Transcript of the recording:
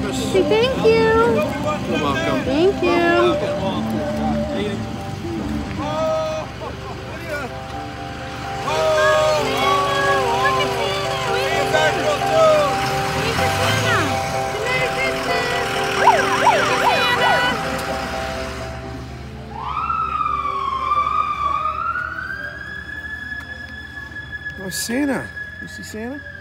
Say thank you. You're welcome. Thank you. Oh, Santa. You see Santa?